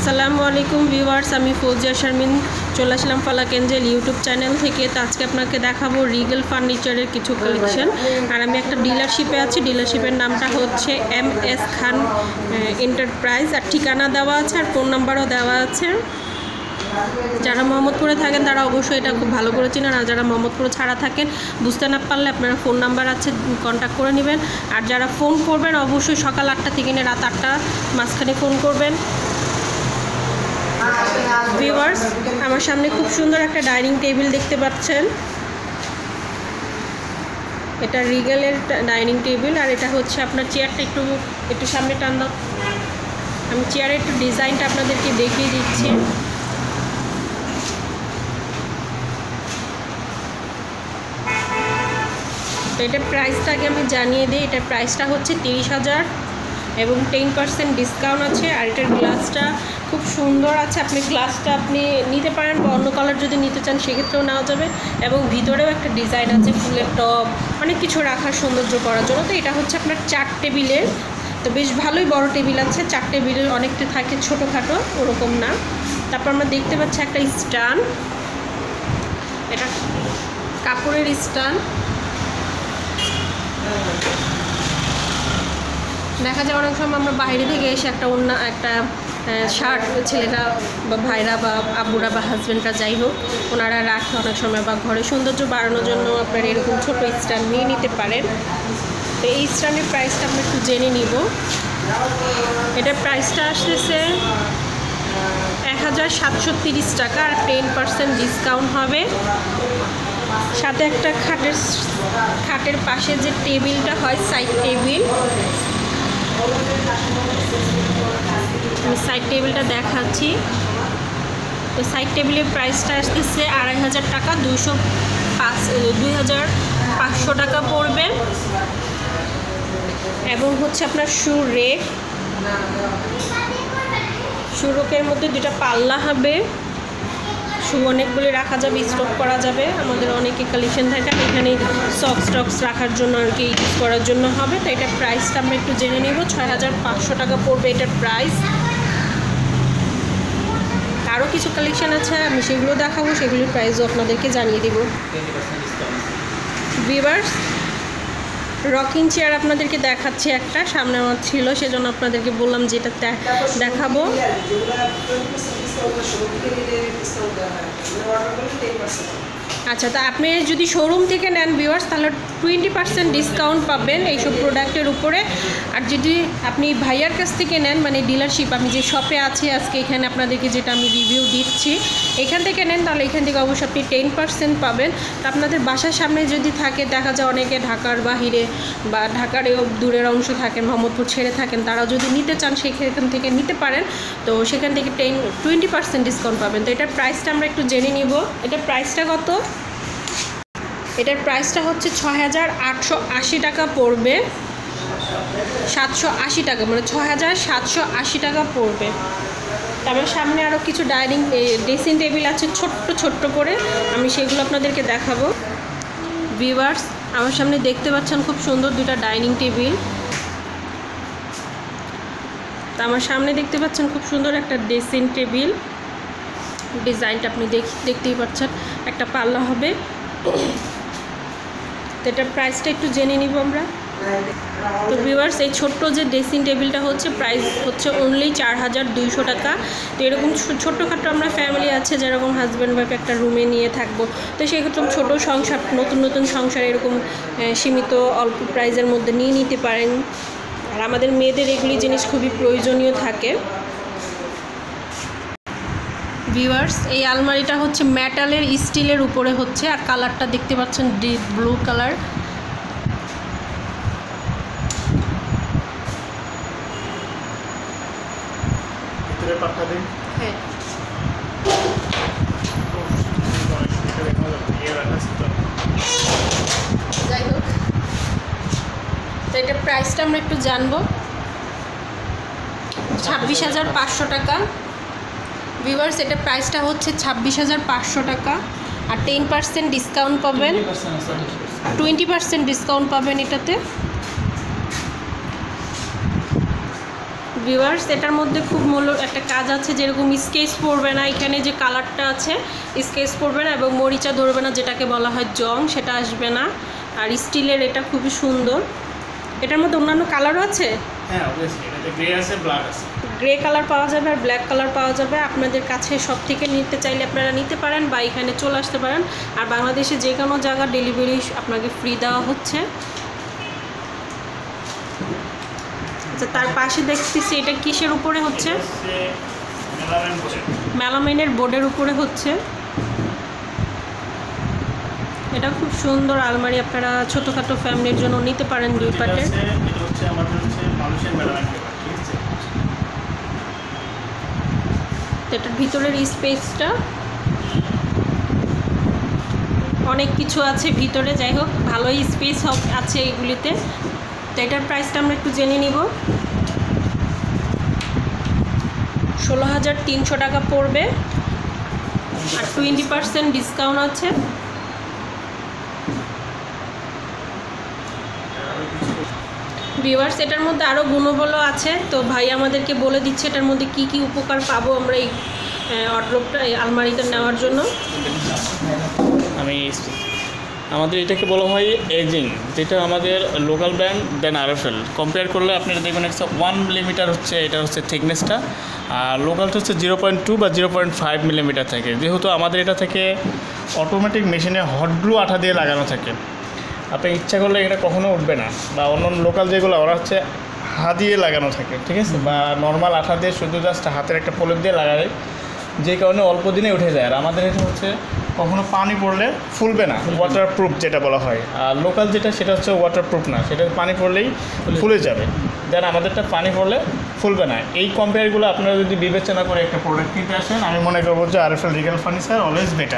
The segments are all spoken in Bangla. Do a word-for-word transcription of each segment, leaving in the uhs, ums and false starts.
আসসালামু আলাইকুম ভিউয়ার্স, আমি ফৌজিয়া শারমিন চলে আসলাম ফালাক এঞ্জেল ইউটিউব চ্যানেল থেকে। তো আজকে আপনাকে দেখাবো রিগেল ফার্নিচারের কিছু কালেকশন। আর আমি একটা ডিলারশিপে আছি, ডিলারশিপের নামটা হচ্ছে এম এস খান এন্টারপ্রাইজ। আর ঠিকানা দেওয়া আছে আর ফোন নাম্বারও দেওয়া আছে। যারা মোহাম্মদপুরে থাকেন তারা অবশ্যই এটা খুব ভালো করে চিনেন, আর যারা মোহাম্মদপুরে ছাড়া থাকেন বুঝতে না পারলে আপনারা ফোন নাম্বার আছে, কন্ট্যাক্ট করে নেবেন। আর যারা ফোন করবেন অবশ্যই সকাল আটটা থেকে নিয়ে রাত আটটা মাঝখানে ফোন করবেন। ভিউয়ার্স, আমার সামনে খুব সুন্দর একটা ডাইনিং টেবিল দেখতে পাচ্ছেন। এটা রিগেলের ডাইনিং টেবিল। আর এটা হচ্ছে আপনার চেয়ারটা একটু একটু সামনে টান দাও। আমি চেয়ারের একটু ডিজাইনটা আপনাদেরকে দেখিয়ে দিচ্ছি। তো এটার প্রাইসটাকে আমি জানিয়ে দিই। এটার প্রাইসটা হচ্ছে তিরিশ হাজার এবং টেন পার্সেন্ট ডিসকাউন্ট আছে। আর এটার গ্লাসটা খুব সুন্দর আছে, আপনি গ্লাসটা আপনি নিতে পারেন বা অন্য কালার যদি নিতে চান সেক্ষেত্রেও নেওয়া যাবে। এবং ভিতরেও একটা ডিজাইন আছে, ফুলের টব, অনেক কিছু রাখার সৌন্দর্য করার জন্য। তো এটা হচ্ছে আপনার চার টেবিলের, তো বেশ ভালোই বড় টেবিল আছে। চার টেবিলের অনেকটা থাকে ছোটোখাটো, ওরকম না। তারপর আমরা দেখতে পাচ্ছি একটা স্ট্যান্ড, এটা কাপড়ের স্ট্যান্ড। দেখা যায় অনেক সময় আমরা বাইরে থেকে এসে একটা অন্য একটা শার্ট ছেলেরা বা ভাইরা বা আব্বুরা বা হাজব্যান্ডরা যাই হোক ওনারা রাখে অনেক সময়, বা ঘরে সৌন্দর্য বাড়ানোর জন্য আপনারা এরকম ছোটো স্ট্যান্ড নিয়ে নিতে পারেন। তো এই স্ট্যান্ডের প্রাইসটা আমরা একটু জেনে নিব। এটার প্রাইসটা আসতেছে এক হাজার সাতশো তিরিশ টাকা, আর টেন পার্সেন্ট ডিসকাউন্ট হবে। সাথে একটা খাটের খাটের পাশে যে টেবিলটা হয় সাইড টেবিল, আমি সাইড টেবিলটা দেখাচ্ছি। তো সাইড টেবিলের প্রাইসটা আসতেছে আড়াই হাজার টাকা, দুইশো পাঁচ দুই হাজার পাঁচশো টাকা পড়বে। এবং হচ্ছে আপনার শু রেক, শু রেকের মধ্যে দুটা পাল্লা হবে। শু অনেকগুলি রাখা যাবে, স্টক করা যাবে। আমাদের অনেকে কালেকশন থাকে, এখানে সক্স টক্স রাখার জন্য আর কি ইউজ করার জন্য হবে। তো এটার প্রাইসটা আমরা একটু জেনে নেব। ছয় হাজার পাঁচশো টাকা পড়বে এটার প্রাইস। আরও কিছু কালেকশন আছে, আমি সেগুলো দেখাবো, সেগুলির প্রাইসও আপনাদেরকে জানিয়ে দেব। ভিউয়ার্স, রকিং চেয়ার আপনাদেরকে দেখাচ্ছি একটা, সামনে আমার ছিল সেজন্য আপনাদেরকে বললাম যে এটা দেখাবো। আচ্ছা, তা আপনি যদি শোরুম থেকে নেন ভিউয়ার্স তাহলে টোয়েন্টি পার্সেন্ট ডিসকাউন্ট পাবেন এইসব প্রোডাক্টের উপরে। আর যদি আপনি ভাইয়ার কাছ থেকে নেন, মানে ডিলারশিপ, আমি যে শপে আছি আজকে এখানে আপনাদেরকে যেটা আমি রিভিউ দিচ্ছি, এখান থেকে নেন তাহলে এখান থেকে অবশ্যই আপনি টেন পার্সেন্ট পাবেন। তো আপনাদের বাসার সামনে যদি থাকে, দেখা যায় অনেকে ঢাকার বাহিরে বা ঢাকারেও দূরের অংশ থাকেন, মোহাম্মদপুর ছেড়ে থাকেন, তারা যদি নিতে চান সেখান থেকে নিতে পারেন। তো সেখান থেকে টেন টোয়েন্টি পার্সেন্ট ডিসকাউন্ট পাবেন। তো এটার প্রাইসটা আমরা একটু জেনে নিব। এটার প্রাইসটা কত? এটার প্রাইসটা হচ্ছে ছয় হাজার আটশো আশি টাকা পড়বে। সাতশো আশি টাকা মানে ছয় হাজার সাতশো আশি টাকা পড়বে। তারপরে সামনে আরও কিছু ডাইনিং ড্রেসিং টেবিল আছে ছোট্ট ছোট্ট করে, আমি সেগুলো আপনাদেরকে দেখাবো। ভিউয়ার্স, আমার সামনে দেখতে পাচ্ছেন খুব সুন্দর দুটা ডাইনিং টেবিল। তা আমার সামনে দেখতে পাচ্ছেন খুব সুন্দর একটা ড্রেসিং টেবিল। ডিজাইনটা আপনি দেখ দেখতেই পাচ্ছেন, একটা পাল্লা হবে। তো এটার প্রাইসটা একটু জেনে নিব আমরা। তো ভিউয়ার্স, এই ছোট্ট যে ড্রেসিং টেবিলটা হচ্ছে প্রাইস হচ্ছে অনলি চার হাজার দুইশো টাকা। তো এরকম ছোট্টখাটো আমরা ফ্যামিলি আছে যেরকম হাজব্যান্ড ওয়াইফ একটা রুমে নিয়ে থাকবো, তো সেক্ষেত্রে ছোটো সংসার, নতুন নতুন সংসার এরকম সীমিত অল্প প্রাইসের মধ্যে নিয়ে নিতে পারেন। আর আমাদের মেয়েদের এগুলি জিনিস খুবই প্রয়োজনীয় থাকে। ভিউয়ার্স, এই আলমারিটা হচ্ছে মেটালের স্টিলের উপরে হচ্ছে, আর কালারটা দেখতে পাচ্ছেন ডিপ ব্লু কালার। হ্যাঁ, যাই হোক, তো এটার প্রাইসটা আমরা একটু জানবো। ছাব্বিশ হাজার পাঁচশো টাকা। ভিউয়ার্স, এটা প্রাইসটা হচ্ছে ছাব্বিশ হাজার পাঁচশো টাকা, আর টেন পার্সেন্ট ডিসকাউন্ট পাবেন, টোয়েন্টি পার্সেন্ট ডিসকাউন্ট পাবেন এটাতে। ভিউয়ার্স এটার মধ্যে খুব মূল্য একটা কাজ আছে, যেরকম স্কেচ পড়বে না, এখানে যে কালারটা আছে স্কেচ পড়বে না এবং মরিচা ধরবে না, যেটাকে বলা হয় জং, সেটা আসবে না। আর স্টিলের এটা খুবই সুন্দর। এটার মধ্যে অন্যান্য কালারও আছে, হ্যাঁ অবভিয়াসলি এটাতে গ্রে আছে, ব্ল্যাক আছে। গ্রে কালার পাওয়া যাবে আর ব্ল্যাক কালার পাওয়া যাবে। আপনাদের কাছে সব থেকে নিতে চাইলে আপনারা নিতে পারেন বা এখানে চলে আসতে পারেন। আর বাংলাদেশে যে কোনো জায়গার ডেলিভারি আপনাকে ফ্রি দেওয়া হচ্ছে। আচ্ছা, তার পাশে দেখতেছি এটা কিসের উপরে হচ্ছে? মেলামাইনের বোর্ডের উপরে হচ্ছে। এটা খুব সুন্দর আলমারি, আপনারা ছোটোখাটো ফ্যামিলির জন্য নিতে পারেন দুই পাটের। এটার ভিতরের স্পেসটা অনেক কিছু আছে ভিতরে, যাই হোক ভালোই স্পেস আছে এগুলিতে। তো এটার প্রাইসটা আমরা একটু জেনে নিব। ষোলো হাজার তিনশো টাকা পড়বে আর টোয়েন্টি পার্সেন্ট ডিসকাউন্ট আছে। ভিউয়ার্স এটার মধ্যে আরও গুণবলও আছে, তো ভাই আমাদেরকে বলে দিচ্ছে এটার মধ্যে কি কি উপকার পাবো আমরা এই ওয়ার্ড্রোবটা, এই আলমারিটা নেওয়ার জন্য। আমি আমাদের এটাকে বলা হয় এজিং, যেটা আমাদের local brand then RFL compare করলে আপনারা দেখবেন একটা ওয়ান মিলিমিটার হচ্ছে, এটা হচ্ছে থিকনেসটা, আর লোকালটা হচ্ছে জিরো পয়েন্ট টু বা জিরো পয়েন্ট ফাইভ মিলিমিটার থাকে। যেহেতু আমাদের এটা থেকে অটোমেটিক মেশিনে হট গ্লু আঠা দিয়ে লাগানো থাকে, আপনি ইচ্ছা করলে এটা কখনো উঠবে না। বা অন্য লোকাল যেগুলো ওরা হচ্ছে হাত দিয়ে লাগানো থাকে, ঠিক আছে, বা নর্মাল আঠা দিয়ে শুধু জাস্ট হাতের একটা প্রলেপ দিয়ে লাগালে, যে কারণে অল্প দিনে উঠে যায়। আর আমাদের এটা হচ্ছে কখনো পানি পড়লে ফুলবে না, ওয়াটার প্রুফ যেটা বলা হয়। আর লোকাল যেটা সেটা হচ্ছে ওয়াটার প্রুফ না, সেটা পানি পড়লেই ফুলে যাবে। দেন আমাদেরটা পানি পড়লে ফুলবে না। এই কম্পেয়ারগুলো আপনারা যদি বিবেচনা করে একটা প্রোডাক্ট কিনতে আসেন, আমি মনে করবো যে RFL Regal furniture always better.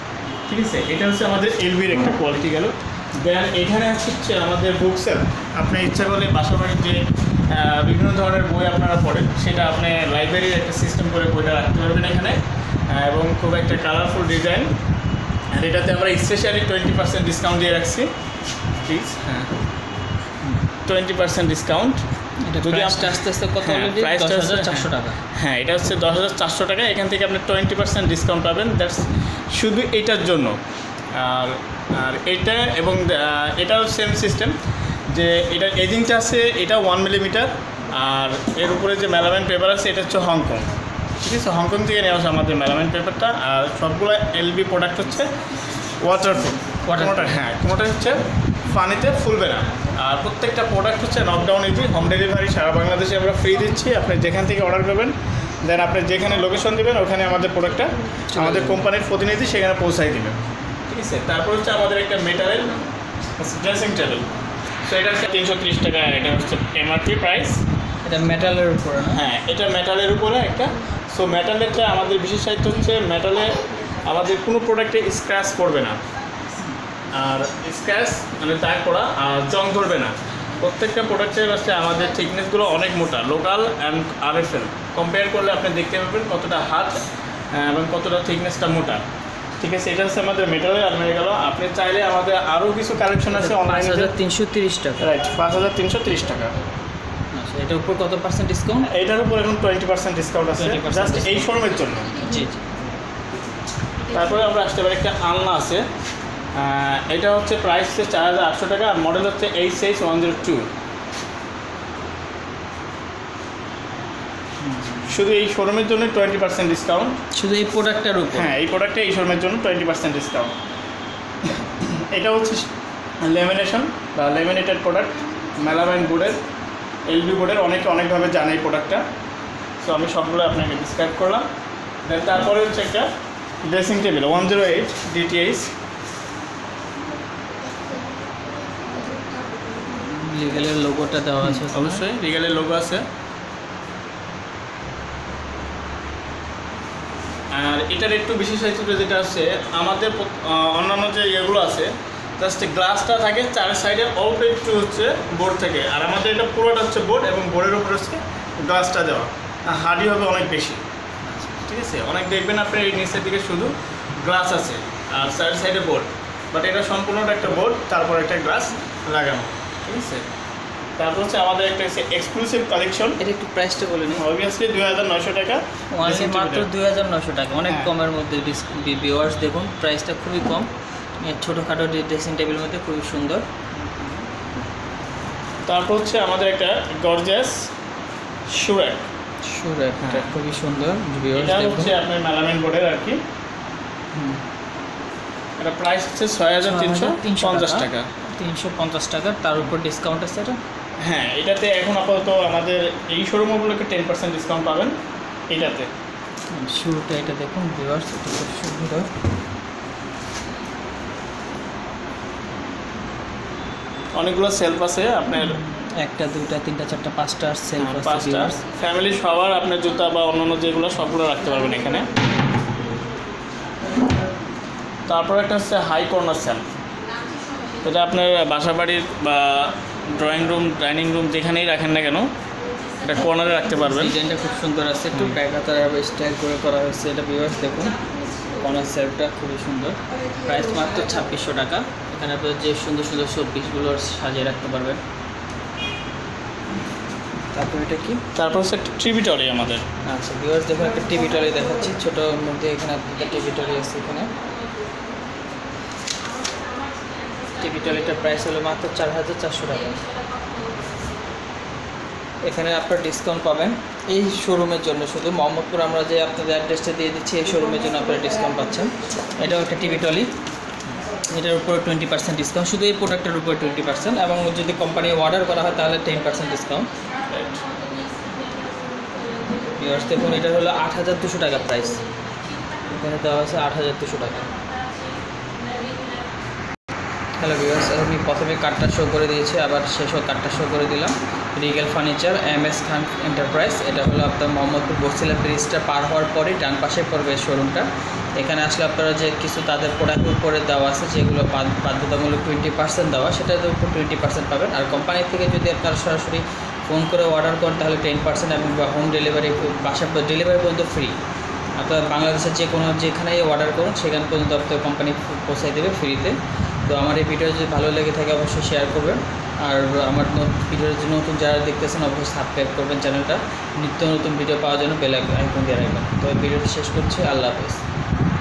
ঠিক আছে, এটা হচ্ছে আমাদের এলবির একটা কোয়ালিটি গেল। দেন এখানে হচ্ছে আমাদের বুকসেল, আপনি ইচ্ছা করলে বাসাবাড়ির যে বিভিন্ন ধরনের বই আপনারা পড়েন, সেটা আপনি লাইব্রেরির একটা সিস্টেম করে বইটা রাখতে পারবেন এখানে, এবং খুব একটা কালারফুল ডিজাইন। আর এটাতে আমরা স্পেশালি টোয়েন্টি পার্সেন্ট ডিসকাউন্ট দিয়ে রাখছি, প্লিজ। হ্যাঁ, টোয়েন্টি পার্সেন্ট ডিসকাউন্ট। যদি আস্তে আস্তে আস্তে কত প্রাইসটা দশ হাজার চারশো টাকা। হ্যাঁ, এটা হচ্ছে দশ হাজার চারশো টাকা। এখান থেকে আপনি টোয়েন্টি পার্সেন্ট ডিসকাউন্ট পাবেন, দ্যাটস শুধু এইটার জন্য। আর আর এটা এবং এটাও সেম সিস্টেম, যে এটার এজিংটা আছে, এটা ওয়ান মিলিমিটার। আর এর উপরে যে মেলামাইন পেপার আছে, এটা হচ্ছে হংকং, ঠিক আছে, হংকং থেকে নেওয়া আছে আমাদের মেলামাইন পেপারটা। আর সবগুলো এলবি প্রোডাক্ট হচ্ছে ওয়াটারপ্রুফ। কোনোটা হ্যাঁ কোনোটা হচ্ছে পানিতে ফুলবে না। আর প্রত্যেকটা প্রোডাক্ট হচ্ছে নকডাউন ইজি, হোম ডেলিভারি সারা বাংলাদেশে আমরা ফ্রি দিচ্ছি। আপনি যেখান থেকে অর্ডার করবেন, দেন আপনি যেখানে লোকেশন দেবেন, ওখানে আমাদের প্রোডাক্টটা আমাদের কোম্পানির প্রতিনিধি সেখানে পৌঁছাই দেবেন, ঠিক আছে। তারপর হচ্ছে আমাদের একটা মেটালের ড্রেসিং টেবিল, সো এটা হচ্ছে তিনশো ত্রিশ টাকা। এটা হচ্ছে এমআরপি প্রাইস। এটা মেটালের উপরে না? হ্যাঁ, এটা মেটালের উপরে একটা। সো মেটালেরটা আমাদের বিশেষত্ব হচ্ছে মেটালে আমাদের কোনো প্রোডাক্টে স্ক্র্যাচ পড়বে না, আর স্ক্র্যাচ মানে দাগ পড়া আর জং ধরবে না। প্রত্যেকটা প্রোডাক্টের হচ্ছে আমাদের থিকনেসগুলো অনেক মোটা, লোকাল অ্যান্ড আরএফএল কম্পেয়ার করলে আপনি দেখতে পাবেন কতটা হাত এবং কতটা থিকনেসটা মোটা, ঠিক আছে। এটা হচ্ছে আমাদের মেটালের আলমারি গেল। আপনি চাইলে আমাদের আরও কিছু কালেকশন আছে অনলাইনে। পাঁচ হাজার তিনশো তিরিশ টাকা, রাইট, পাঁচ হাজার তিনশো তিরিশ টাকা। আচ্ছা, এটার উপর কত পার্সেন্ট ডিসকাউন্ট? এটার উপর এখন টোয়েন্টি পার্সেন্ট ডিসকাউন্ট আছে জাস্ট এই শোরুমের জন্য। জি জি। তারপরে আমরা আসতে পারি একটা আলনা আছে, এটা হচ্ছে প্রাইস হচ্ছে চার হাজার আটশো টাকা, আর মডেল হচ্ছে H H one zero two. শুধু এই শোরুমের জন্য টোয়েন্টি পার্সেন্ট ডিসকাউন্ট, শুধু এই প্রোডাক্টটার উপর? হ্যাঁ, এই প্রোডাক্টে এই শোরুমের জন্য টোয়েন্টি পার্সেন্ট ডিসকাউন্ট। এটা হচ্ছে লেমিনেশন বা লেমিনেটেড প্রোডাক্ট, মেলামাইন বোর্ডের, এলবি বোর্ডের, অনেকে অনেকভাবে জানে এই প্রোডাক্টটা। সো আমি সবগুলো আপনাকে ডিসক্রাইব করলাম। দেন তারপরে হচ্ছে একটা dressing table one zero eight DTH. রিগেলের লোগোটা দেওয়া আছে, অবশ্যই রিগেলের লোগো আছে। আর এটার একটু বিশেষত্ব যেটা আছে, আমাদের অন্যান্য যে ইয়েগুলো আছে জাস্ট গ্লাসটা থাকে চার সাইডে, অল্প একটু হচ্ছে বোর্ড থেকে। আর আমাদের এটা পুরোটা হচ্ছে বোর্ড এবং বোর্ডের উপর হচ্ছে গ্লাসটা দেওয়া, আর হার্ডি হবে অনেক বেশি, ঠিক আছে। অনেক দেখবেন আপনার এই নিচের দিকে শুধু গ্লাস আছে আর চার সাইডে বোর্ড, বাট এটা সম্পূর্ণটা একটা বোর্ড, তারপর একটা গ্লাস লাগানো, ঠিক আছে। তারপর হচ্ছে আমাদের একটা এক্সক্লুসিভ কালেকশন, এটা একটু প্রাইসটা বলে নিন। অবভিয়াসলি দুই হাজার নয়শো টাকা, ওয়ানলি মাত্র দুই হাজার নশো টাকা, অনেক হ্যাঁ। কমের মধ্যে। ভিউয়ার্স দেখুন প্রাইসটা খুবই কম, এ ছোটোখাটো ড্রেসিং টেবিলের মধ্যে খুবই সুন্দর। তারপর হচ্ছে আমাদের একটা গর্জিয়াস শুরাক, সুর একটা হ্যাঁ। খুবই সুন্দর। ভিউয়ার্স এটা দেখুন হচ্ছে আপনার মেলামেন বোর্ডের আর কি। হুম। এটা প্রাইস হচ্ছে ছয় হাজার তিনশো পঞ্চাশ টাকা। তিনশো পঞ্চাশ টাকা, তার উপর ডিসকাউন্ট আছে এটা। হ্যাঁ, এটাতে এখন আপাতত আমাদের এই শোরুম উপলক্ষে টেন পার্সেন্ট ডিসকাউন্ট পাবেন এটাতে। শুরুটা এটা দেখুন ভিউয়ার্স, এটা খুব সুন্দর। অনেকগুলো সেলফ আছে আপনার, একটা দুইটা তিনটা চারটা পাঁচটা সেলফ আছে পাঁচটা ভিউয়ার্স। ফ্যামিলি সবার আপনার জুতা বা অন্যান্য যেগুলো সবগুলো রাখতে পারবেন এখানে। তারপর একটা হচ্ছে হাই কর্নার সেলফ, এটা আপনার বাসা বাড়ির বা ড্রয়িং রুম ডাইনিং রুম যেখানেই রাখেন না কেন এটা কর্নারে রাখতে পারবেন। ডিজাইনটা খুব সুন্দর আছে, একটু ব্যাকাতার স্টাইল করে করা হয়েছে এটা ভিউয়ার্স দেখুন। কর্নার সেলফটা খুবই সুন্দর, প্রাইস মাত্র ছাব্বিশশো টাকা। এখানে আপনার যে সুন্দর সুন্দর শোপিসগুলো সাজিয়ে রাখতে পারবেন। তারপর এটা কি? তারপর হচ্ছে একটা টিভি টলি আমাদের, আচ্ছা ভিউয়ার্স দেখুন একটা টিভি টলি দেখাচ্ছি ছোটোর মধ্যে, এখানে আপনাদের টিভি টলি আছে। এখানে টিভি টলিটার প্রাইস হলো মাত্র চার হাজার চারশো টাকা। এখানে আপনার ডিসকাউন্ট পাবেন এই শোরুমের জন্য, শুধু মোহাম্মদপুর আমরা যে আপনাদের অ্যাড্রেসটা দিয়ে দিচ্ছি এই শোরুমের জন্য আপনারা ডিসকাউন্ট পাচ্ছেন। এটাও একটা টিভি টলি, এটার উপরে টোয়েন্টি পার্সেন্ট ডিসকাউন্ট, শুধু এই প্রোডাক্টের উপরে টোয়েন্টি পার্সেন্ট, এবং যদি কোম্পানি অর্ডার করা হয় তাহলে টেন পার্সেন্ট ডিসকাউন্ট। ভিউয়ার্স দেখুন এটা হলো আট হাজার দুশো টাকা প্রাইস, এখানে দেওয়া আছে আট হাজার দুশো টাকা। হ্যালো ভিউয়ার্স, আমি প্রথমে কার্ডটা শো করে দিয়েছি, আবার শেষও কার্ডটা শো করে দিলাম। Regal furniture M S Khan enterprise, এটা হলো আপনার মোহাম্মদপুর বসিলা ব্রিজটা পার হওয়ার পরেই ডান পাশে পড়বে শোরুমটা। এখানে আসলে আপনারা যে কিছু তাদের প্রোডাক্টের উপরে দেওয়া আছে যেগুলো বাধ্যতামূলক টোয়েন্টি পার্সেন্ট দেওয়া, সেটার উপর টোয়েন্টি পার্সেন্ট পাবেন। আর কোম্পানি থেকে যদি আপনারা সরাসরি ফোন করে অর্ডার করেন তাহলে টেন পার্সেন্ট এবং হোম ডেলিভারি, বাসা ডেলিভারি পর্যন্ত ফ্রি। আপনার বাংলাদেশের যে কোনো যেখানেই অর্ডার করুন সেখান পর্যন্ত আপনার কোম্পানি পৌঁছাই দেবে ফ্রিতে। তো আমার এই ভিডিও যদি ভালো লেগে থাকে অবশ্যই শেয়ার করবেন, আর আমার ভিডিওর জন্য নতুন যারা দেখতেছেন অবশ্যই সাবস্ক্রাইব করবেন চ্যানেলটা, নিত্য নতুন ভিডিও পাওয়ার জন্য বেল আইকন দিয়ে রাখবেন। তো ভিডিওটি শেষ করছি, আল্লাহ হাফেজ।